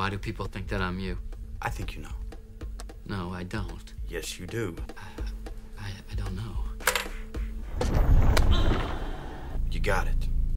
Why do people think that I'm you? I think you know. No, I don't. Yes, you do. I don't know. You got it.